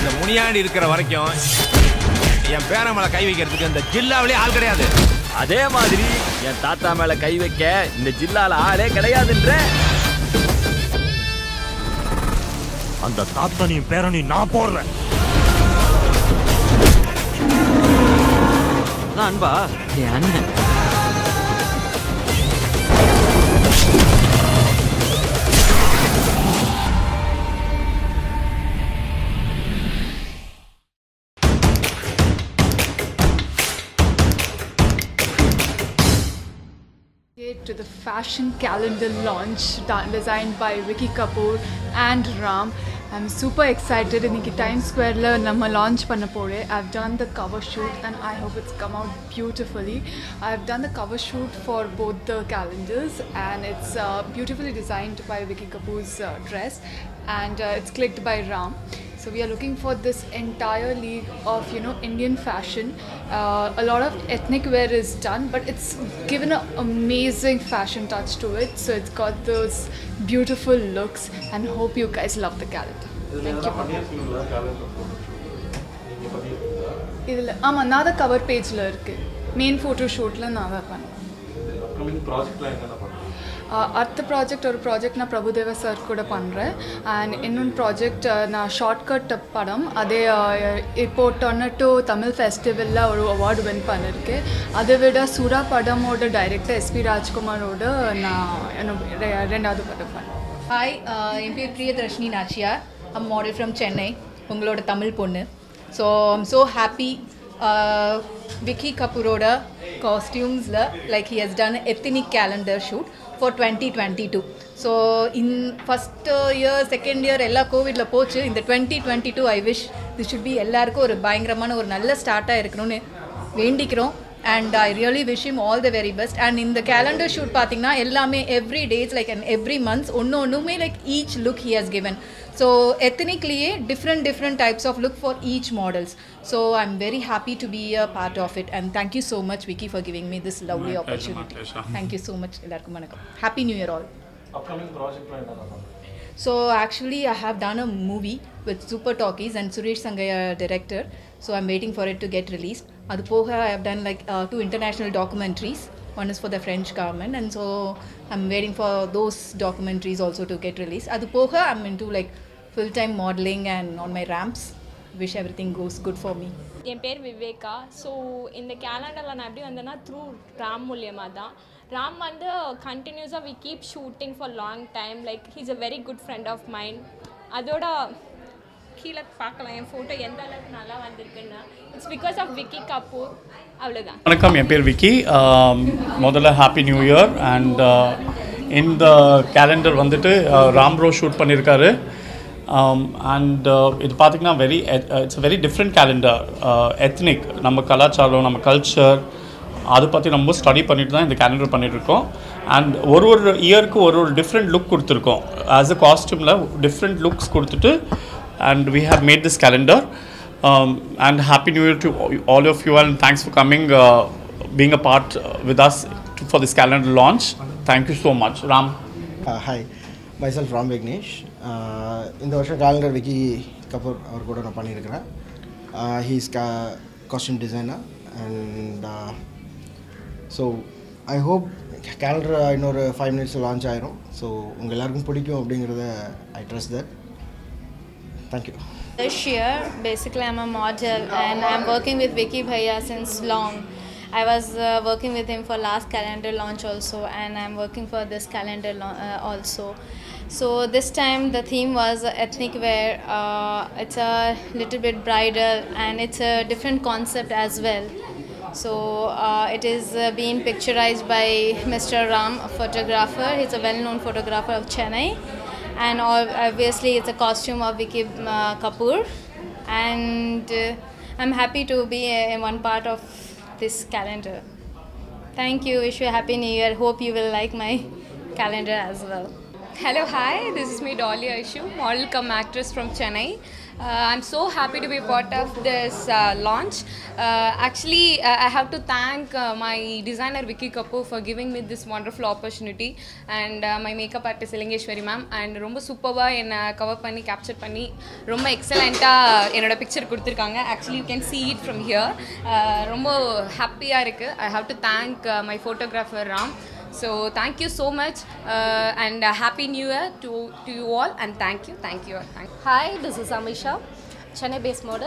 இந்த முனியாண்டி இருக்கிற வரைக்கும் என் பேர மேல கை வைக்கிறதுக்கு இந்த ஜில்லாவிலே ஆள் கிடையாது. அதே மாதிரி என் தாத்தா மேல கை வைக்க இந்த ஜில்லால ஆளே கிடையாதுன்ற. அந்த தாத்தனையும் பேரனையும் நான் போடுறேன். அன்பா என் அண்ணன். To the fashion calendar launch designed by Vicky Kapoor and Ram. I'm super excited. Iniki Times Square la namma launch panna pore. I've done the cover shoot and I hope it's come out beautifully. I've done the cover shoot for both the calendars and it's beautifully designed by Vicky Kapoor's dress and it's clicked by Ram. So we are looking for this entire league of Indian fashion. A lot of ethnic wear is done, but it's given an amazing fashion touch to it. So it's got those beautiful looks, and hope you guys love the calendar. Thank you. Idhula another cover page la irukku. Main photo shoot la na da panna. Upcoming project la enna panna? அடுத்த project ஒரு project நான் Prabhudeva sir கூட பண்ணுறேன் and இன்னொன்று project நான் shortcut படம் அதே இப்போது டொர்னட்டோ தமிழ் ஃபெஸ்டிவலில் ஒரு அவார்டு வின் பண்ணியிருக்கேன். அதை விட சுறா படமோட டைரக்டர் எஸ்பி ராஜ்குமாரோட நான் ரெண்டாவது படம் பண்ணேன். ஹாய், என் பேர் Priyadarshini Nachiyar. I'm model from Chennai, உங்களோட தமிழ் பொண்ணு. So I'm so happy Vicky Kapooroda costumes like he has done ethnic calendar shoot for 2022. So in first year, second year ella covid la pochu. In the 2022 I wish this should be ellarku ஒரு பயங்கரமான ஒரு நல்ல ஸ்டார்ட்டா இருக்கணும்னு வேண்டிக்கிறோம். And I really wish him all the very best. And in the calendar shoot pathina ellame every days like and every month onnume like each look he has given. So ethnically different types of look for each models. So I'm very happy to be a part of it and thank you so much Vicky for giving me this lovely opportunity. Thank you so much. Ellarkum vanakkam. Happy New Year all. Upcoming project plan enna? So actually I have done a movie with Super Talkies and Suresh Sangaya director. So I'm waiting for it to get released. Adu poga I have done like 2 international documentaries. One is for the French government and so I'm waiting for those documentaries also to get released. Adu poga I'm into like full-time modeling and on my ramps. Wish everything goes good for me. என் பேர் Viveka. So இந்த கேலண்டரில் நான் எப்படி வந்தேன்னா through Ram மூலியமாக தான். ராம் வந்து கண்டினியூஸாக we keep shooting for long time. Like he's a very good friend of mind. அதோட கீழே பார்க்கலாம் என் ஃபோட்டோ எந்த அளவுக்கு நல்லா வந்திருக்குன்னு. It's because of Vicky Kapoor. அவ்வளோதான். வணக்கம், என் பேர் விக்கி. முதல்ல ஹாப்பி நியூ இயர். அண்ட் இந்த கேலண்டர் வந்துட்டு ராம் ப்ரோ ஷூட் பண்ணியிருக்காரு. அண்ட் இது பார்த்திங்கன்னா it's very different calendar. Ethnic நம்ம கலாச்சாரம், நம்ம கல்ச்சர் அதை பற்றி நம்ம ஸ்டடி பண்ணிட்டு தான் இந்த கேலண்டர் பண்ணிகிட்ருக்கோம். அண்ட் ஒரு இயருக்கு ஒரு டிஃப்ரெண்ட் லுக் கொடுத்துருக்கோம். ஆஸ் அ காஸ்டியூமில் டிஃப்ரெண்ட் லுக்ஸ் கொடுத்துட்டு and we have made this calendar. And happy new year to all of you and thanks for coming being a part with us for this calendar launch. Thank you so much. Ram. Hi, myself Ram Vignesh. இந்த வருஷம் calendar Vicky Kapoor அவர் கூட நான் பண்ணியிருக்கிறேன். He is costume designer and so I hope calendar இன்னொரு 5 minutes launch ஆயிரும். So உங்க எல்லாருக்கும் பிடிக்கும் அப்படிங்கறத I trust that. Thank you. This year basically I'm a model and I'm working with Vicky Bhaiya since long. I was working with him for last calendar launch also and I'm working for this calendar also. So this time the theme was ethnic wear. It's a little bit bridal and it's a different concept as well. So it is being picturized by Mr. Ram, a photographer. He's a well-known photographer of Chennai. And obviously it's a costume of Vicky Kapoor. And I'm happy to be one part of this calendar. Thank you. Wish you a happy new year. Hope you will like my calendar as well. Hello, hi. This is me, Dolly Aishu, model cum actress from Chennai. I'm so happy to be part of this launch. I have to thank my designer Vicky Kapoor for giving me this wonderful opportunity, and my makeup artist Ilangeshwari ma'am, and ரொம்ப சூப்பரா என்ன cover பண்ணி capture பண்ணி ரொம்ப எக்ஸலென்ட்டா என்னோட picture கொடுத்திருக்காங்க. Actually you can see it from here. ரொம்ப ஹாப்பியா இருக்கு. I have to thank my photographer Ram. So thank you so much, and happy new year to you all, and thank you. Hi, this is Amisha, Chennai based model.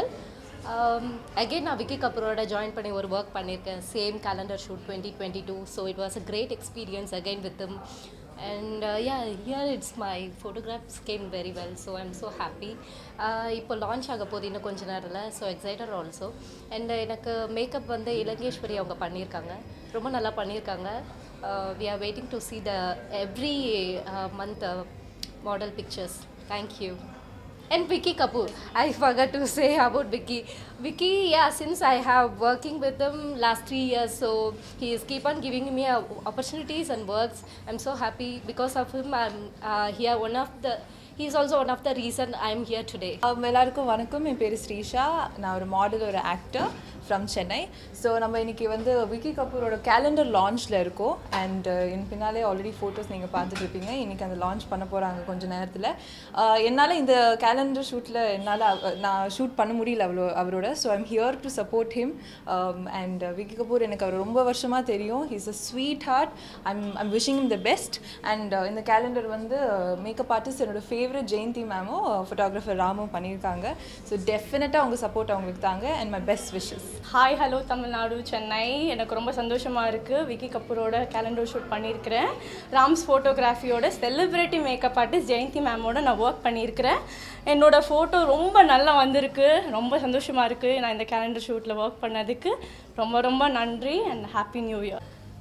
Again நான் Vicky கபூரோட join பண்ணி ஒரு work பண்ணியிருக்கேன், same calendar shoot 2022. So it was a great experience again with him, and here it's my photographs came very well, so I'm so happy. இப்போ launch ஆக போகுது இன்னும் கொஞ்ச நேரத்தில், ஸோ எக்ஸைட்டட் ஆல்சோ. அண்ட் எனக்கு மேக்கப் வந்து இலங்கேஸ்வரி அவங்க பண்ணியிருக்காங்க, ரொம்ப நல்லா பண்ணியிருக்காங்க. We are waiting to see the every month model pictures. Thank you. And Vicky Kapoor, I forgot to say about Vicky. Vicky, since I have working with him last 3 years, so he is keep on giving me opportunities and works. I'm so happy because of him. I'm here. He is also one of the reason I'm here today. எல்லாருக்கும் வணக்கம், என் பேர் ஸ்ரீஷா, நான் ஒரு model, ஒரு actor from Chennai. So நம்ம இன்றைக்கி வந்து விக்கி கபூரோட கேலண்டர் லான்ச்சில் இருக்கோம். அண்ட் என் பின்னாலே ஆல்ரெடி ஃபோட்டோஸ் நீங்கள் பார்த்துட்ருப்பீங்க. இன்றைக்கி அந்த லான்ச் பண்ண போகிறாங்க கொஞ்சம் நேரத்தில். என்னால் இந்த கேலண்டர் ஷூட்டில் நான் ஷூட் பண்ண முடியல அவரோட. So I'm here to support him. And Vicky Kapoor எனக்கு அவர் ரொம்ப வருஷமாக தெரியும். He's a sweet heart. I'm wishing him the best. And இந்த கேலண்டர் வந்து மேக்கப் ஆர்டிஸ்ட் என்னோட ஃபேவரட் ஜெயந்தி மேமும் ஃபோட்டோகிராஃபர் ராமும் பண்ணியிருக்காங்க. ஸோ டெஃபினட்டாக அவங்க சப்போர்ட் அவங்களுக்கு தாங்க. And my best wishes. Hi, hello Tamil Nadu, Chennai. எனக்கு ரொம்ப சந்தோஷமாக இருக்குது. விக்கி கபூரோட கேலண்டர் ஷூட் பண்ணியிருக்கிறேன். ராம்ஸ் ஃபோட்டோகிராஃபியோட செலிப்ரிட்டி மேக்கப் ஆர்டிஸ்ட் ஜெயந்தி மேமோட நான் ஒர்க் பண்ணியிருக்கிறேன். என்னோடய ஃபோட்டோ ரொம்ப நல்லா வந்திருக்கு. ரொம்ப சந்தோஷமாக இருக்குது நான் இந்த கேலண்டர் ஷூட்டில் ஒர்க் பண்ணதுக்கு. ரொம்ப ரொம்ப நன்றி and happy new year.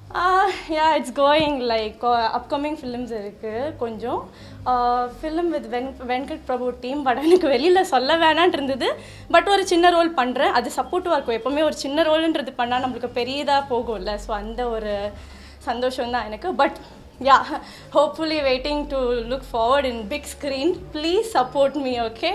It's going like upcoming films இருக்குது கொஞ்சம். Film with Venkat Prabhu team. But எனக்கு வெளியில் சொல்ல வேணான்ட்டு இருந்தது. பட் ஒரு சின்ன ரோல் பண்ணுறேன், அது சப்போர்ட்டிவாக இருக்கும். எப்போவுமே ஒரு சின்ன ரோலுன்றது பண்ணால் நம்மளுக்கு பெரியதாக போகும்ல. ஸோ அந்த ஒரு சந்தோஷம் தான் எனக்கு. But hopefully waiting to look forward in big screen. Please support me, okay?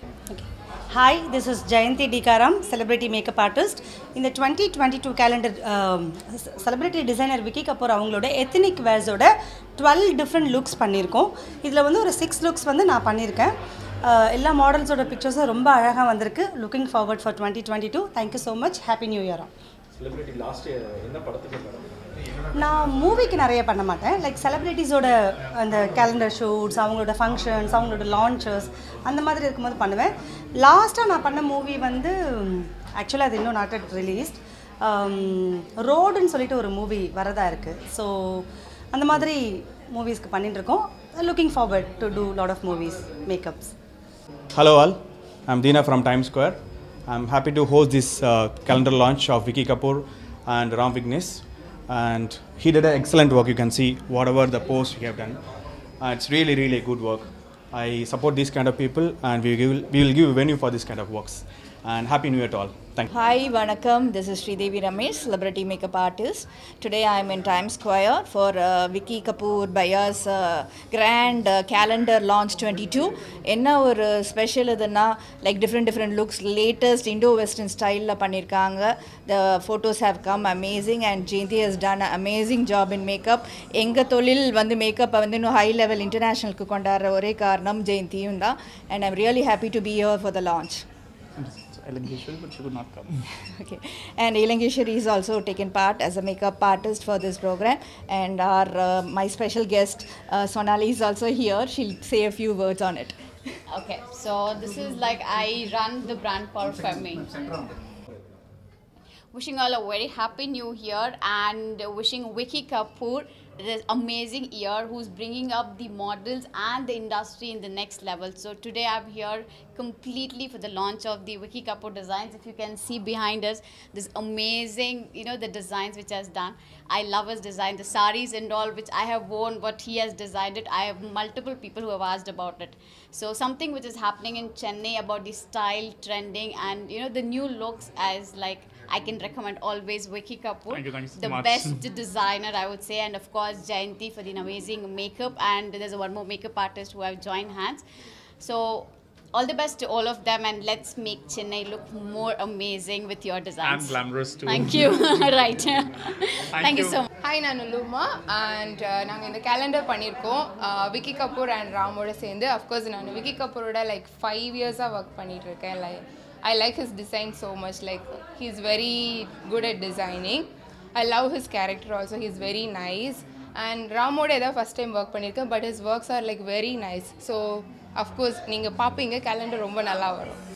Hi, this is Jayanti Dikaram, celebrity makeup artist. In the 2022 calendar, celebrity designer Vicky Kapoor அவங்களோட ethnic wears ஓட 12 different looks பண்ணியிருக்கோம். இதில் வந்து ஒரு 6 looks வந்து நான் பண்ணியிருக்கேன். எல்லா மாடல்ஸோட பிக்சர்ஸும் ரொம்ப அழகாக வந்திருக்கு. Looking forward for 2022. Thank you so much. Happy new year. Celebrity last year என்ன படத்துக்கு நான் மூவிக்கு நிறைய பண்ண மாட்டேன். லைக் செலிப்ரிட்டிஸோட அந்த கேலண்டர் ஷூட்ஸ், அவங்களோட ஃபங்க்ஷன்ஸ், அவங்களோட லான்ச்சஸ் அந்த மாதிரி இருக்கும்போது பண்ணுவேன். லாஸ்ட்டாக நான் பண்ண மூவி வந்து ஆக்சுவலாக அது இன்னும் நாட் ரிலீஸ்ட். ரோடுன்னு சொல்லிட்டு ஒரு மூவி வரதா இருக்குது. ஸோ அந்த மாதிரி மூவிஸ்க்கு பண்ணிட்டுருக்கோம். Looking forward to do lot of movies, makeups. Hello all, I'm Dina from Times Square. I'm happy to host this calendar launch of Vicky Kapoor and Ram Vignesh. And he did an excellent work. You can see whatever the post we have done. It's really good work. I support these kind of people, and we will give a venue for this kind of works. And happy new year to all. Thank you. Hi, vanakkam. This is Sridevi Ramesh, celebrity makeup artist. Today I am in Times Square for Vicky Kapoor Bhaya's grand calendar launch 22. Enna or special idana like different looks, latest Indo-Western style la pannirukanga. The photos have come amazing, and Jayanti has done an amazing job in makeup. Enga tholil vandu makeup vandu no high level international ku kondara ore karanam Jayanti unda, and I'm really happy to be here for the launch. Ilangeshwari, but she could not come. Okay, and Ilangeshwari is also taken part as a makeup artist for this program, and our my special guest Sonali is also here. She'll say a few words on it. Okay, so this is like I run the brand Parfuming. Wishing all a very happy new year, and wishing Vicky Kapoor this amazing year, who's bringing up the models and the industry in the next level. So today I'm here completely for the launch of the Vicky Kapoor designs. If you can see behind us, this amazing, the designs which has done. I love his design, the saris and all which I have worn, what he has designed it. I have multiple people who have asked about it. So something which is happening in Chennai about the style trending and the new looks as like I can recommend always Vicky Kapoor. Thank you so the much. best designer, I would say, and of course Jayanti for the amazing makeup, and there's one more makeup artist who have joined hands. So all the best to all of them, and let's make Chennai look more amazing with your designs. And glamorous too. Thank you. Right. Thank you so much. Hi நான் Luma and நாங்கள் இந்த calendar பண்ணியிருக்கோம் Vicky Kapoor and ராமோட சேர்ந்து. Of course நான் Vicky கபூரோட like 5 இயர்ஸாக work பண்ணிகிட்ருக்கேன். Like I like his design so much. Like he is very good at designing. I love his character also. He is very nice. And ராமோட ஏதாவது ஃபஸ்ட் டைம் ஒர்க் பண்ணியிருக்கேன், but his works are like very nice. So of course நீங்கள் பார்ப்பீங்க, calendar ரொம்ப நல்லா வரும்.